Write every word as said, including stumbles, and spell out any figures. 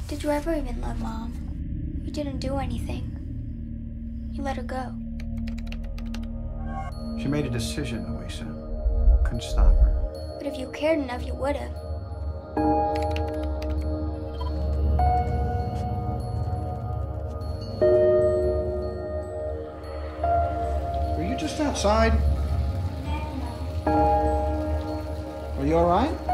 Did you ever even love Mom? You didn't do anything. You let her go. She made a decision, Louisa. Couldn't stop her. But if you cared enough, you would have. Were you just outside? Are you all right?